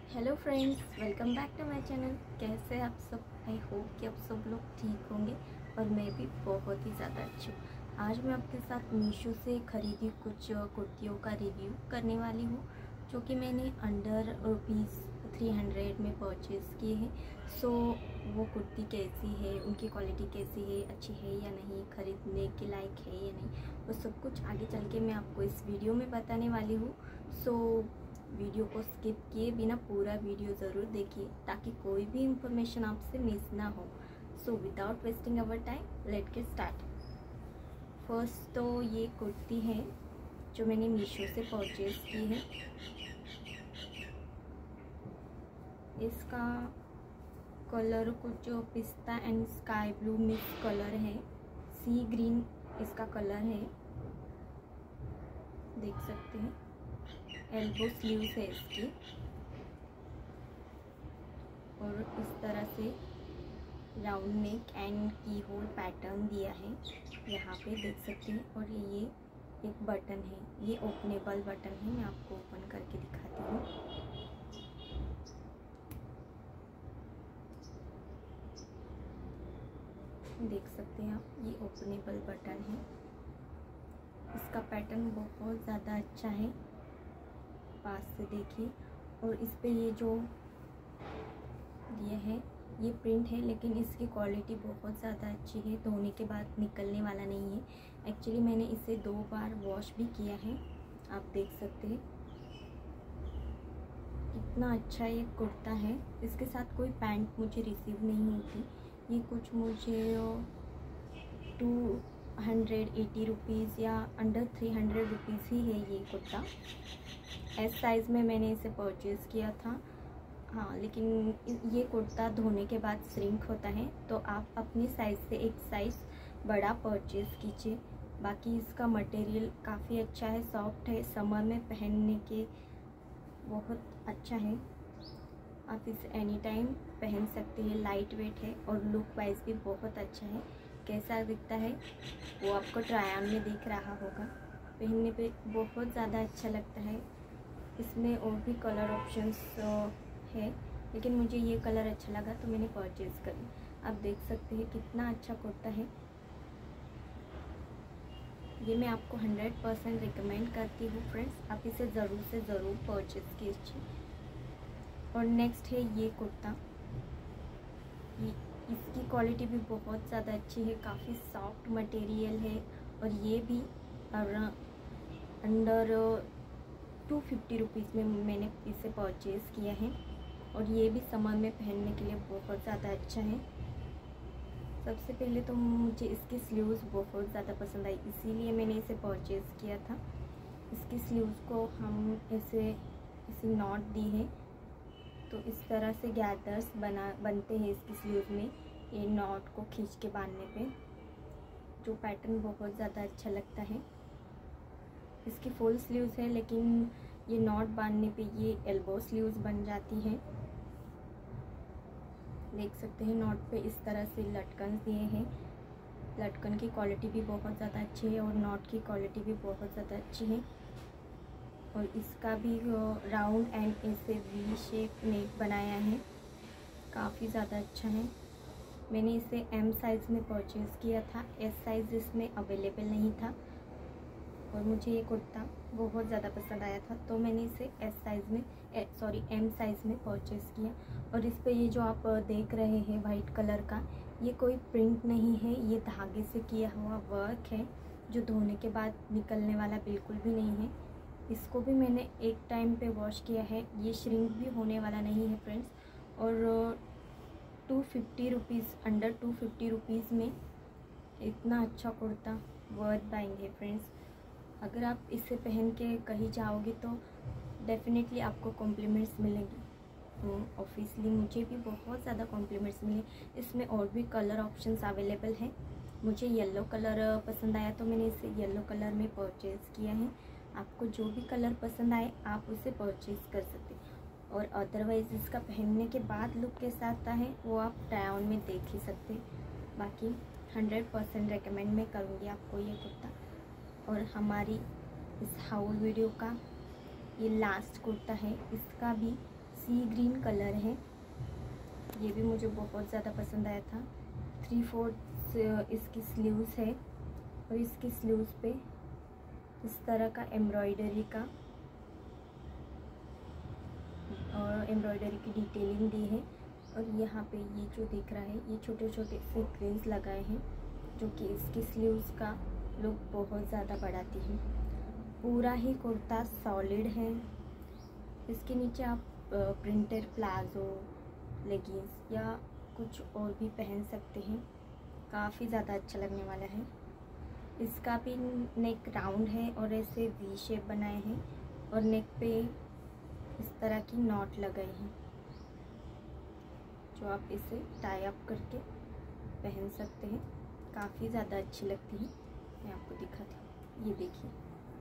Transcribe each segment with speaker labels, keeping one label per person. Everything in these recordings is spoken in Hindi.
Speaker 1: Hello friends, welcome back to my channel. कैसे हैं आप सब? आई होप कि आप सब लोग ठीक होंगे और मैं भी बहुत ही ज़्यादा अच्छी हूँ। आज मैं आपके साथ मीशो से ख़रीदी कुछ कुर्तियों का रिव्यू करने वाली हूँ, जो कि मैंने अंडर ₹300 में परचेज़ किए हैं। सो वो कुर्ती कैसी है, उनकी क्वालिटी कैसी है, अच्छी है या नहीं, ख़रीदने के लायक है या नहीं, वो सब कुछ आगे चल के मैं आपको इस वीडियो में बताने वाली हूँ। सो वीडियो को स्किप किए बिना पूरा वीडियो ज़रूर देखिए ताकि कोई भी इंफॉर्मेशन आपसे मिस ना हो। So without wasting our time let get start. First तो ये कुर्ती है जो मैंने मीशो से परचेज़ की है। इसका कलर कुछ पिस्ता and sky blue mix colour है, सी ग्रीन इसका कलर है, देख सकते हैं। एल्बो स्लीव्स है इसकी और इस तरह से round neck and keyhole pattern दिया है, यहाँ पे देख सकते हैं। और ये एक बटन है, ये ओपनेबल बटन है, मैं आपको ओपन करके दिखाती हूँ। देख सकते हैं आप, ये ओपनेबल बटन है। इसका पैटर्न बहुत ज़्यादा अच्छा है, पास से देखिए। और इस पे ये जो दिया है ये प्रिंट है, लेकिन इसकी क्वालिटी बहुत ज़्यादा अच्छी है, धोने के बाद निकलने वाला नहीं है। एक्चुअली मैंने इसे 2 बार वॉश भी किया है, आप देख सकते हैं कितना अच्छा ये कुर्ता है। इसके साथ कोई पैंट मुझे रिसीव नहीं हुई थी। ये कुछ मुझे 280 रुपीज़ या अंडर 300 रुपीज़ ही है ये कुर्ता। एस साइज़ में मैंने इसे परचेज़ किया था। हाँ, लेकिन ये कुर्ता धोने के बाद श्रिंक होता है, तो आप अपनी साइज़ से एक साइज़ बड़ा परचेज़ कीजिए। बाकी इसका मटेरियल काफ़ी अच्छा है, सॉफ्ट है, समर में पहनने के बहुत अच्छा है। आप इसे एनी टाइम पहन सकते हैं, लाइट वेट है और लुक वाइज भी बहुत अच्छा है। कैसा दिखता है वो आपको ट्राई ऑन में दिख रहा होगा, पहनने पे बहुत ज़्यादा अच्छा लगता है। इसमें और भी कलर ऑप्शंस है, लेकिन मुझे ये कलर अच्छा लगा तो मैंने परचेज़ कर लिया। आप देख सकते हैं कितना अच्छा कुर्ता है। ये मैं आपको 100% रिकमेंड करती हूँ फ्रेंड्स, आप इसे ज़रूर से ज़रूर परचेज़ कीजिए। और नेक्स्ट है ये कुर्ता, इसकी क्वालिटी भी बहुत ज़्यादा अच्छी है, काफ़ी सॉफ्ट मटेरियल है। और ये भी अंडर 250 रुपीज़ में मैंने इसे परचेज़ किया है। और ये भी समर में पहनने के लिए बहुत ज़्यादा अच्छा है। सबसे पहले तो मुझे इसकी स्लीव्स बहुत ज़्यादा पसंद आई, इसीलिए मैंने इसे परचेज़ किया था। इसकी स्लीव्स को हम इसे नॉट दी है, तो इस तरह से गैदर्स बनते हैं इसकी स्लीव में, ये नॉट को खींच के बांधने पे, जो पैटर्न बहुत ज़्यादा अच्छा लगता है। इसकी फुल स्लीव्स है, लेकिन ये नॉट बांधने पे ये एल्बो स्लीव्स बन जाती है। देख सकते हैं नॉट पे इस तरह से लटकन दिए हैं। लटकन की क्वालिटी भी बहुत ज़्यादा अच्छी है और नॉट की क्वालिटी भी बहुत ज़्यादा अच्छी है। और इसका भी राउंड एंड ऐसे वी शेप नेक बनाया है, काफ़ी ज़्यादा अच्छा है। मैंने इसे एम साइज़ में परचेज़ किया था, एस साइज़ इसमें अवेलेबल नहीं था और मुझे ये कुर्ता बहुत ज़्यादा पसंद आया था, तो मैंने इसे एम साइज़ में परचेज़ किया। और इस पे ये जो आप देख रहे हैं वाइट कलर का, ये कोई प्रिंट नहीं है, ये धागे से किया हुआ वर्क है, जो धोने के बाद निकलने वाला बिल्कुल भी नहीं है। इसको भी मैंने एक टाइम पे वॉश किया है, ये श्रिंक भी होने वाला नहीं है फ्रेंड्स। और 250 रुपीज़, अंडर 250 रुपीज़ में इतना अच्छा कुर्ता वर्थ बाइंग है फ्रेंड्स। अगर आप इसे पहन के कहीं जाओगे तो डेफिनेटली आपको कॉम्प्लीमेंट्स मिलेंगे। ऑब्वियसली मुझे भी बहुत ज़्यादा कॉम्प्लीमेंट्स मिले। इसमें और भी कलर ऑप्शंस अवेलेबल हैं। मुझे येलो कलर पसंद आया तो मैंने इसे येलो कलर में परचेज़ किया है। आपको जो भी कलर पसंद आए आप उसे परचेज़ कर सकते हैं। और अदरवाइज़ इसका पहनने के बाद लुक कैसा आता है वो आप ट्राई ऑन में देख ही सकते हैं। बाकी 100% रिकमेंड मैं करूँगी आपको ये कुर्ता। और हमारी इस हाउल वीडियो का ये लास्ट कुर्ता है, इसका भी सी ग्रीन कलर है। ये भी मुझे बहुत ज़्यादा पसंद आया था। 3/4 इसकी स्लीव्स है और इसकी स्लीव्स पे इस तरह का एम्ब्रॉयडरी का और एम्ब्रॉयडरी की डिटेलिंग दी है। और यहाँ पे ये जो दिख रहा है ये छोटे छोटे सीक्वेंस लगाए हैं जो कि इसकी स्लीव्स का लुक बहुत ज़्यादा बढ़ाती है। पूरा ही कुर्ता सॉलिड है। इसके नीचे आप प्रिंटेड प्लाजो, लेगिंग्स या कुछ और भी पहन सकते हैं। काफ़ी ज़्यादा अच्छा लगने वाला है। इसका भी नेक राउंड है और ऐसे वी शेप बनाए हैं और नेक पे इस तरह की नॉट लगाई है जो आप इसे टाई अप करके पहन सकते हैं। काफ़ी ज़्यादा अच्छी लगती है। मैं आपको दिखाती हूँ, ये देखिए।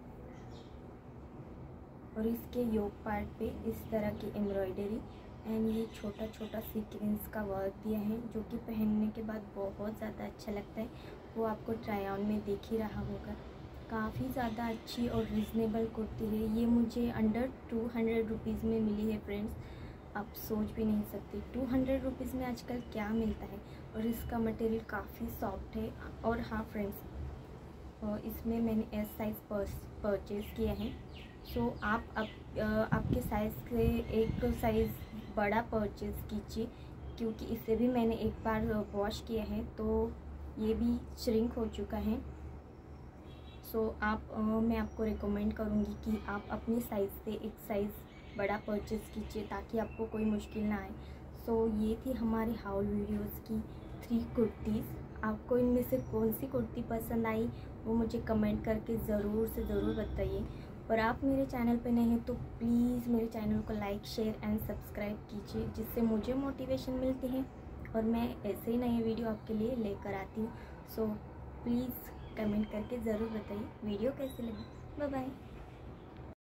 Speaker 1: और इसके योक पार्ट पे इस तरह की एम्ब्रॉयडरी एंड ये छोटा छोटा सीक्वेंस का वर्क दिया है जो कि पहनने के बाद बहुत ज़्यादा अच्छा लगता है। वो आपको ट्राई ऑन में देख ही रहा होगा। काफ़ी ज़्यादा अच्छी और रिजनेबल कुर्ती है। ये मुझे अंडर 200 रुपीज़ में मिली है फ्रेंड्स। आप सोच भी नहीं सकते 200 रुपीज़ में आजकल क्या मिलता है। और इसका मटेरियल काफ़ी सॉफ्ट है। और हाँ फ्रेंड्स, इसमें मैंने एस साइज़ परचेज़ किया है। सो आप आपके साइज़ से एक साइज़ बड़ा परचेज़ कीजिए, क्योंकि इसे भी मैंने एक बार वॉश किया है तो ये भी श्रिंक हो चुका है। सो मैं आपको रिकमेंड करूँगी कि आप अपनी साइज़ से एक साइज़ बड़ा परचेज़ कीजिए ताकि आपको कोई मुश्किल ना आए। सो ये थी हमारी हाउल वीडियोज़ की 3 कुर्तीज़। आपको इनमें से कौन सी कुर्ती पसंद आई वो मुझे कमेंट करके ज़रूर से ज़रूर बताइए। और आप मेरे चैनल पे नए हैं तो प्लीज़ मेरे चैनल को लाइक, शेयर एंड सब्सक्राइब कीजिए, जिससे मुझे मोटिवेशन मिलती है और मैं ऐसे ही नए वीडियो आपके लिए लेकर आती हूँ। सो प्लीज़ कमेंट करके ज़रूर बताइए वीडियो कैसी लगी। Bye bye.